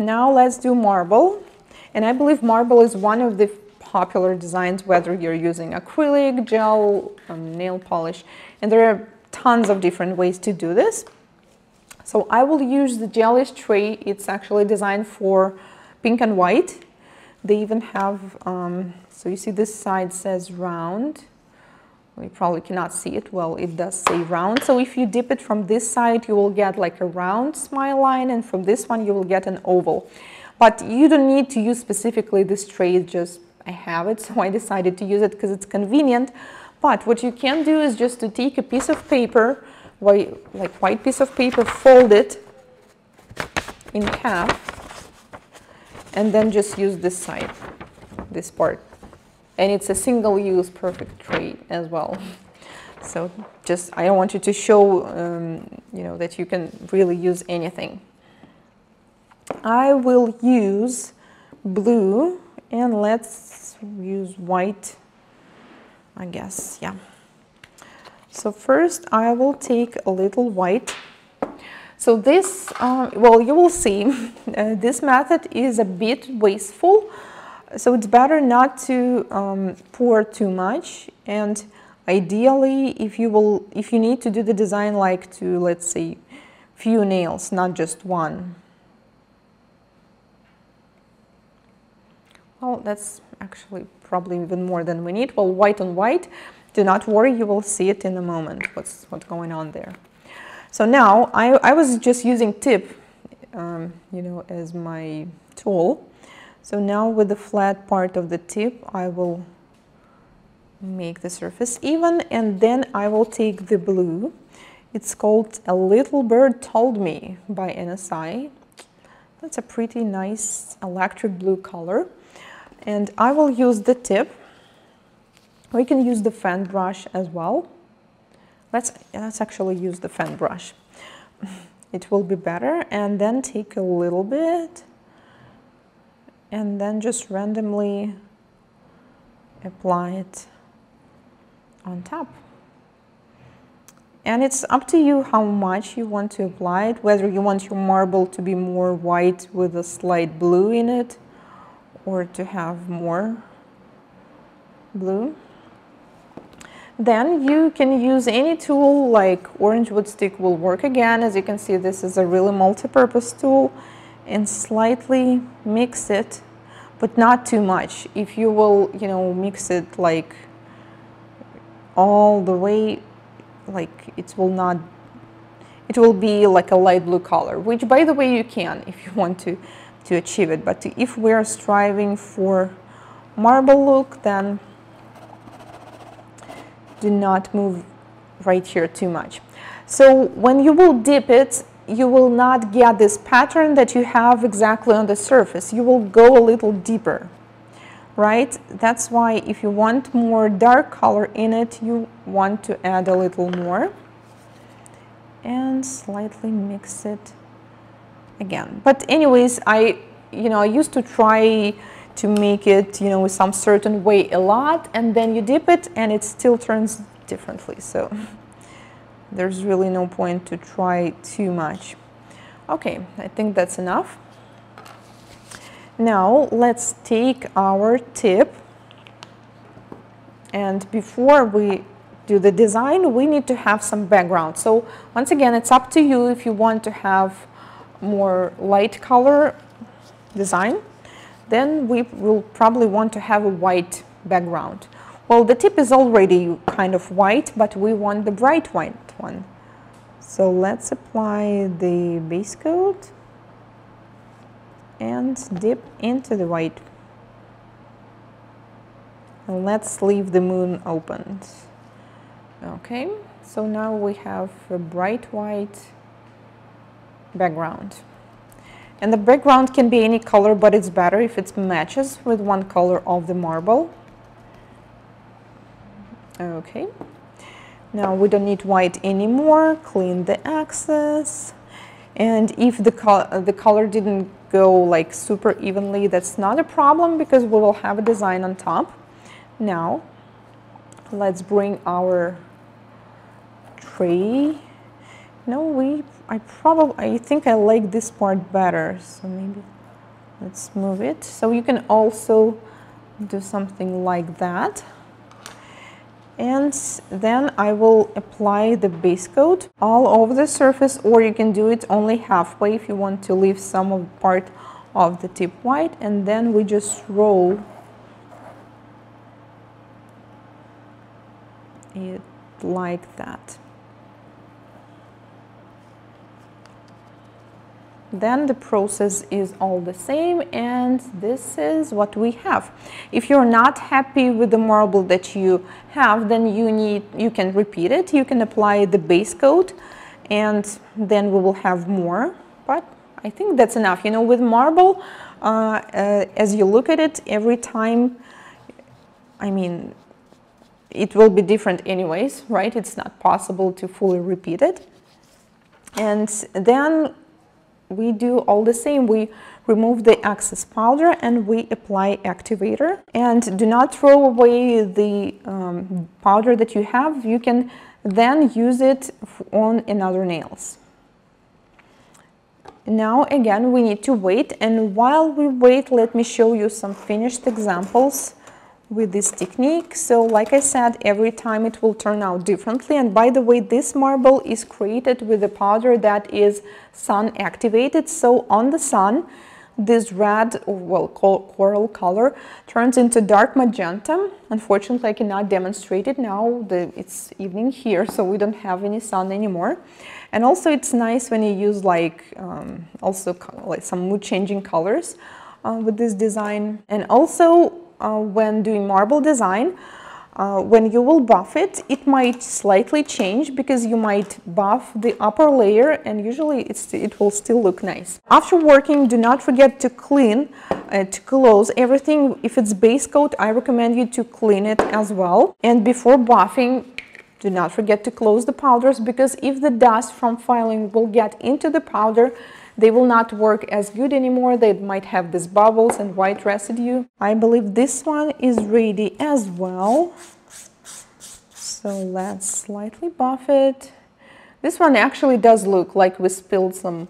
Now let's do marble. And I believe marble is one of the popular designs, whether you're using acrylic, gel, nail polish, and there are tons of different ways to do this. So I will use the Jellish tray. It's actually designed for pink and white. They even have, so you see this side says round. You probably cannot see it. Well, it does say round. So if you dip it from this side, you will get like a round smile line, and from this one you will get an oval. But you don't need to use specifically this tray, it's just I have it, so I decided to use it because it's convenient. But what you can do is just to take a piece of paper, like white piece of paper, fold it in half, and then just use this side, this part. And it's a single-use perfect tray as well. So just, I want you to show, you know, that you can really use anything. I will use blue, and let's use white, I guess, yeah. So first I will take a little white. So this, well, you will see, this method is a bit wasteful, so it's better not to pour too much. And ideally, if you need to do the design like to, let's say, few nails, not just one. Well, that's actually probably even more than we need. Well, white on white, do not worry, you will see it in a moment, what's going on there. So now, I was just using tip, you know, as my tool. So now with the flat part of the tip, I will make the surface even, and then I will take the blue. It's called A Little Bird Told Me by NSI. That's a pretty nice electric blue color. And I will use the tip. We can use the fan brush as well. Let's actually use the fan brush. It will be better. And then take a little bit and then just randomly apply it on top. And it's up to you how much you want to apply it, whether you want your marble to be more white with a slight blue in it, or to have more blue. Then you can use any tool, like orange wood stick will work again. As you can see, this is a really multi-purpose tool, and slightly mix it, but not too much. If you will, you know, mix it like all the way, like it will be like a light blue color, which by the way you can if you want to achieve it. But if we are striving for marble look, then do not move right here too much. So when you will dip it, you will not get this pattern that you have exactly on the surface. You will go a little deeper, right? That's why if you want more dark color in it, you want to add a little more and slightly mix it again. But anyways, I used to try to make it, you know, with some certain way a lot, and then you dip it and it still turns differently. So there's really no point to try too much. Okay, I think that's enough. Now let's take our tip, and before we do the design, we need to have some background. So once again, it's up to you if you want to have more light color design, then we will probably want to have a white background. Well, the tip is already kind of white, but we want the bright white one. So let's apply the base coat and dip into the white. And let's leave the moon opened. Okay, so now we have a bright white background. And the background can be any color, but it's better if it matches with one color of the marble. Okay, now we don't need white anymore. Clean the excess. And if the color didn't go like super evenly, that's not a problem because we will have a design on top. Now, let's bring our tray. No, I think I like this part better, so maybe Let's move it. So you can also do something like that. And then I will apply the base coat all over the surface, or you can do it only halfway if you want to leave some of part of the tip white, and then we just roll it like that. Then the process is all the same, and this is what we have. If you're not happy with the marble that you have, then you can repeat it. You can apply the base coat, and then we will have more. But I think that's enough. You know, with marble, as you look at it every time, I mean, it will be different anyways, right? It's not possible to fully repeat it. And then we do all the same. We remove the excess powder and we apply activator. And do not throw away the powder that you have. You can then use it on another nails. Now again, we need to wait, and while we wait, let me show you some finished examples with this technique. So like I said, every time it will turn out differently. And by the way, this marble is created with a powder that is sun activated. So on the sun, this red, well, coral color turns into dark magenta. Unfortunately, I cannot demonstrate it now. It's evening here, so we don't have any sun anymore. And also it's nice when you use like some mood changing colors with this design. And also when doing marble design, when you will buff it, it might slightly change because you might buff the upper layer, and usually it will still look nice. After working, do not forget to clean, to close everything. If it's base coat, I recommend you to clean it as well. And before buffing, do not forget to close the powders, because if the dust from filing will get into the powder, they will not work as good anymore. They might have these bubbles and white residue. I believe this one is ready as well. So let's slightly buff it. This one actually does look like we spilled some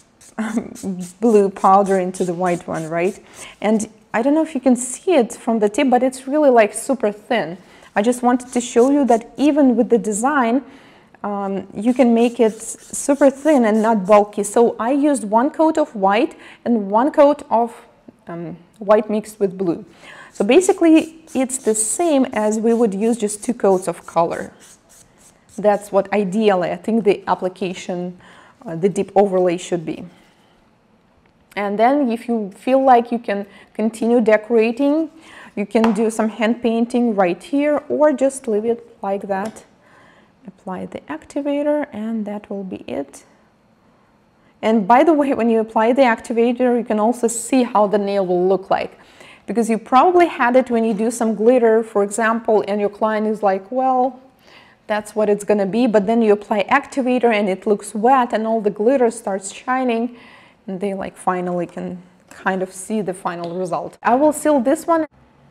blue powder into the white one, right? And I don't know if you can see it from the tip, but it's really like super thin. I just wanted to show you that even with the design, you can make it super thin and not bulky. So I used one coat of white and one coat of white mixed with blue. So basically it's the same as we would use just 2 coats of color. That's what ideally I think the application, the dip overlay should be. And then if you feel like you can continue decorating, you can do some hand painting right here, or just leave it like that. Apply the activator, and that will be it. And by the way, when you apply the activator, you can also see how the nail will look like, because you probably had it when you do some glitter, for example, and your client is like, well, that's what it's gonna be, but then you apply activator and it looks wet and all the glitter starts shining, and they like finally can kind of see the final result. I will seal this one.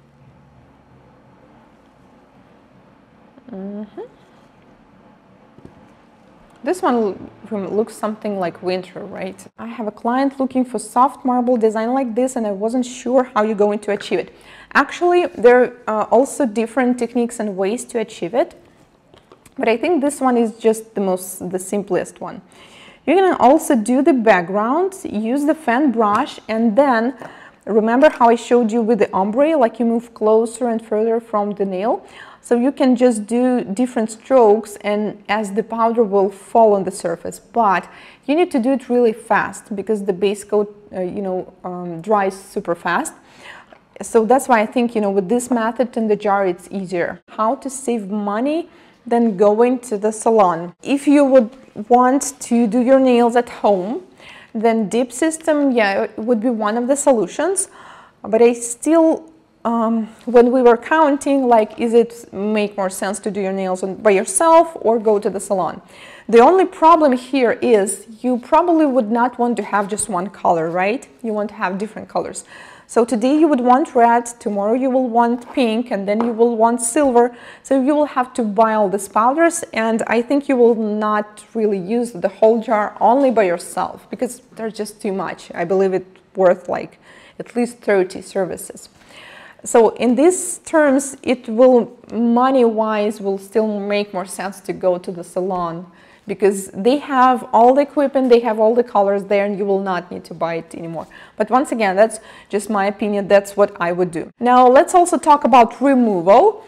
This one looks something like winter, right? I have a client looking for soft marble design like this, and I wasn't sure how you're going to achieve it. Actually, there are also different techniques and ways to achieve it, but I think this one is just the simplest one. You're gonna also do the background, use the fan brush, and then remember how I showed you with the ombre, like you move closer and further from the nail. So you can just do different strokes, and as the powder will fall on the surface, but you need to do it really fast because the base coat, dries super fast. So that's why I think, with this method in the jar, it's easier. How to save money than going to the salon. If you would want to do your nails at home, then dip system, yeah, it would be one of the solutions. But I still, when we were counting, like, is it make more sense to do your nails by yourself or go to the salon? The only problem here is you probably would not want to have just one color, right? You want to have different colors. So today you would want red, tomorrow you will want pink, and then you will want silver. So you will have to buy all these powders, and I think you will not really use the whole jar only by yourself because they're just too much. I believe it's worth like at least 30 services. So in these terms, it will, money-wise, will still make more sense to go to the salon, because they have all the equipment, they have all the colors there, and you will not need to buy it anymore. But once again, that's just my opinion. That's what I would do. Now, let's also talk about removal.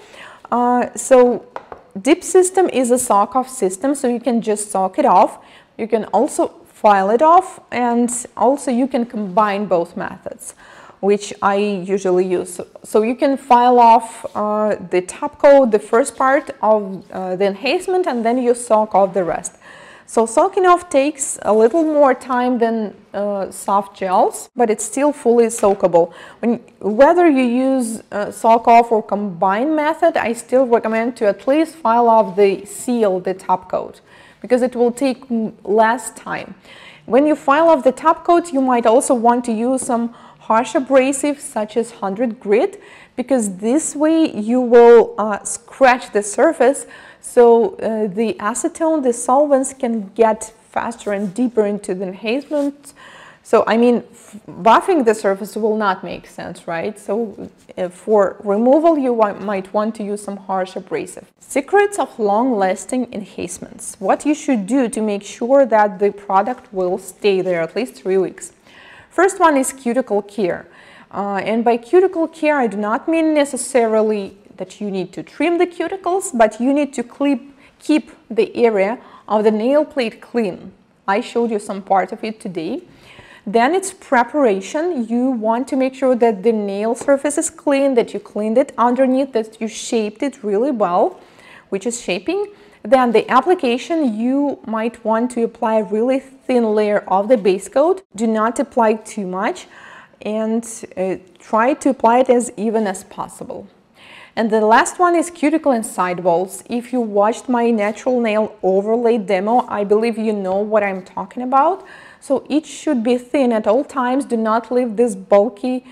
So Dip system is a sock-off system, so you can just sock it off. You can also file it off, and also you can combine both methods, which I usually use. So you can file off the top coat, the first part of the enhancement, and then you sock off the rest. So soaking off takes a little more time than soft gels, but it's still fully soakable. Whether you use soak off or combined method, I still recommend to at least file off the seal, the top coat, because it will take less time. When you file off the top coat, you might also want to use some harsh abrasive such as 100 grit, because this way you will scratch the surface, so the acetone, the solvents can get faster and deeper into the enhancement. So I mean, buffing the surface will not make sense, right? So for removal, you might want to use some harsh abrasive. Secrets of long-lasting enhancements. What you should do to make sure that the product will stay there at least 3 weeks. First one is cuticle care. And by cuticle care, I do not mean necessarily that you need to trim the cuticles, but you need to keep the area of the nail plate clean. I showed you some part of it today. Then it's preparation. You want to make sure that the nail surface is clean, that you cleaned it underneath, that you shaped it really well, which is shaping. Then the application, you might want to apply a really thin layer of the base coat. Do not apply too much, and try to apply it as even as possible. And the last one is cuticle and sidewalls. If you watched my natural nail overlay demo, I believe you know what I'm talking about. So each should be thin at all times. Do not leave this bulky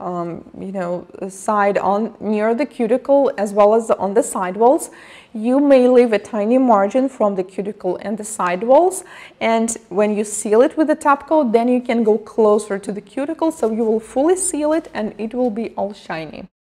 side on near the cuticle as well as on the sidewalls. You may leave a tiny margin from the cuticle and the sidewalls, and when you seal it with the top coat, then you can go closer to the cuticle, so you will fully seal it and it will be all shiny.